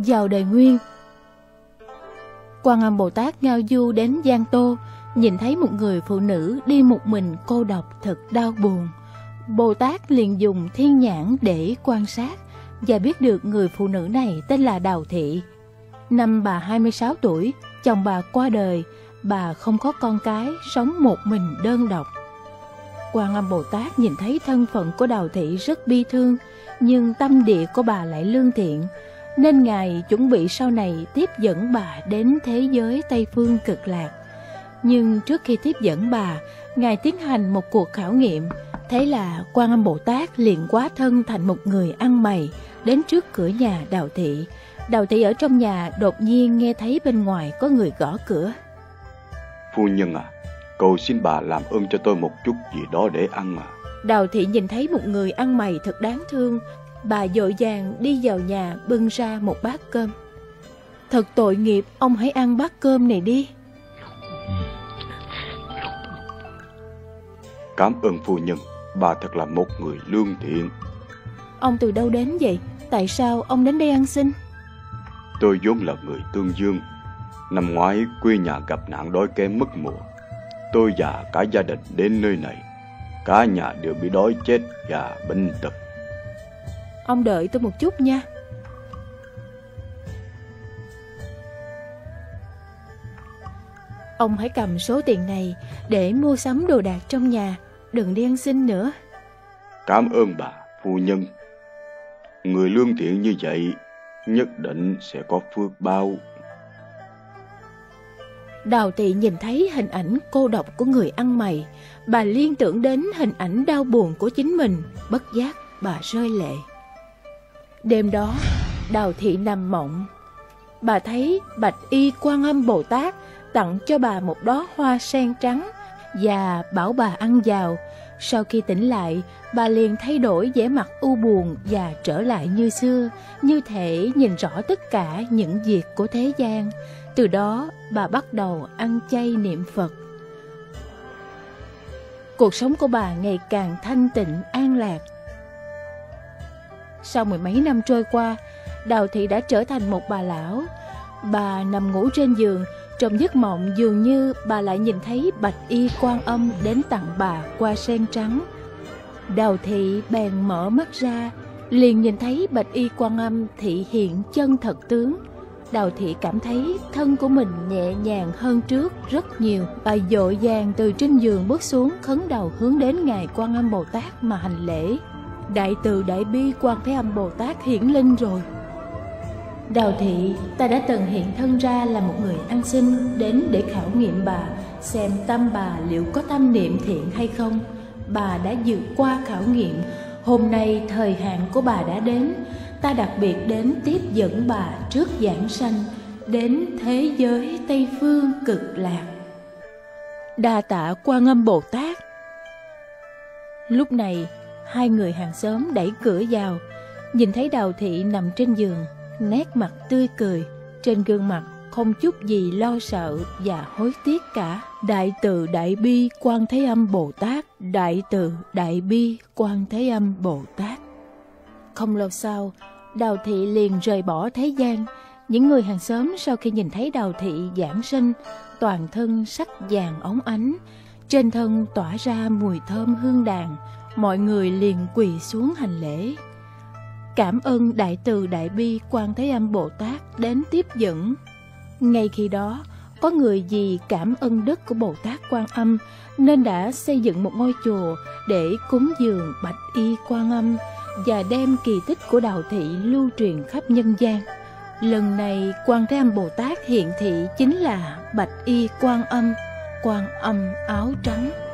Vào đời Nguyên, Quan Âm Bồ Tát ngao du đến Giang Tô, nhìn thấy một người phụ nữ đi một mình cô độc thật đau buồn. Bồ Tát liền dùng thiên nhãn để quan sát và biết được người phụ nữ này tên là Đào Thị. Năm bà 26 tuổi, chồng bà qua đời, bà không có con cái, sống một mình đơn độc. Quan Âm Bồ Tát nhìn thấy thân phận của Đào Thị rất bi thương, nhưng tâm địa của bà lại lương thiện, nên Ngài chuẩn bị sau này tiếp dẫn bà đến thế giới Tây Phương Cực Lạc. Nhưng trước khi tiếp dẫn bà, Ngài tiến hành một cuộc khảo nghiệm. Thế là Quan Âm Bồ Tát liền hóa thân thành một người ăn mày, đến trước cửa nhà Đào Thị. Đào Thị ở trong nhà đột nhiên nghe thấy bên ngoài có người gõ cửa. Phu nhân à, cầu xin bà làm ơn cho tôi một chút gì đó để ăn mà. Đào Thị nhìn thấy một người ăn mày thật đáng thương. Bà vội vàng đi vào nhà bưng ra một bát cơm. Thật tội nghiệp, ông hãy ăn bát cơm này đi. Cảm ơn phu nhân, bà thật là một người lương thiện. Ông từ đâu đến vậy? Tại sao ông đến đây ăn xin? Tôi vốn là người Tương Dương. Năm ngoái quê nhà gặp nạn đói kém mất mùa. Tôi và cả gia đình đến nơi này. Cả nhà đều bị đói chết và bệnh tật. Ông đợi tôi một chút nha. Ông hãy cầm số tiền này để mua sắm đồ đạc trong nhà, đừng đi ăn xin nữa. Cảm ơn bà, phu nhân. Người lương thiện như vậy nhất định sẽ có phước báo. Đào Thị nhìn thấy hình ảnh cô độc của người ăn mày, bà liên tưởng đến hình ảnh đau buồn của chính mình, bất giác bà rơi lệ. Đêm đó, Đào Thị nằm mộng. Bà thấy Bạch Y Quan Âm Bồ Tát tặng cho bà một đóa hoa sen trắng và bảo bà ăn vào. Sau khi tỉnh lại, bà liền thay đổi vẻ mặt u buồn và trở lại như xưa, như thể nhìn rõ tất cả những việc của thế gian. Từ đó, bà bắt đầu ăn chay niệm Phật. Cuộc sống của bà ngày càng thanh tịnh, an lạc. Sau mười mấy năm trôi qua, Đào Thị đã trở thành một bà lão. Bà nằm ngủ trên giường, trong giấc mộng dường như bà lại nhìn thấy Bạch Y Quan Âm đến tặng bà hoa sen trắng. Đào Thị bèn mở mắt ra, liền nhìn thấy Bạch Y Quan Âm thị hiện chân thật tướng. Đào Thị cảm thấy thân của mình nhẹ nhàng hơn trước rất nhiều. Bà vội vàng từ trên giường bước xuống, khấn đầu hướng đến Ngài Quan Âm Bồ Tát mà hành lễ. Đại từ đại bi Quan Thế Âm Bồ Tát hiển linh rồi. Đào Thị, ta đã từng hiện thân ra là một người ăn xin, đến để khảo nghiệm bà, xem tâm bà liệu có tâm niệm thiện hay không. Bà đã vượt qua khảo nghiệm. Hôm nay thời hạn của bà đã đến. Ta đặc biệt đến tiếp dẫn bà trước giảng sanh, đến thế giới Tây Phương Cực Lạc. Đa tạ Quan Âm Bồ Tát. Lúc này, hai người hàng xóm đẩy cửa vào, nhìn thấy Đào Thị nằm trên giường, nét mặt tươi cười, trên gương mặt không chút gì lo sợ và hối tiếc cả. Đại từ đại bi Quan Thế Âm Bồ Tát, đại từ đại bi Quan Thế Âm Bồ Tát. Không lâu sau, Đào Thị liền rời bỏ thế gian. Những người hàng xóm sau khi nhìn thấy Đào Thị giảng sinh, toàn thân sắc vàng óng ánh, trên thân tỏa ra mùi thơm hương đàn, mọi người liền quỳ xuống hành lễ. Cảm ơn đại từ đại bi Quan Thế Âm Bồ Tát đến tiếp dẫn. Ngay khi đó, có người vì cảm ơn đức của Bồ Tát Quan Âm nên đã xây dựng một ngôi chùa để cúng dường Bạch Y Quan Âm và đem kỳ tích của Đào Thị lưu truyền khắp nhân gian. Lần này Quan Thế Âm Bồ Tát hiện thị chính là Bạch Y Quan Âm áo trắng.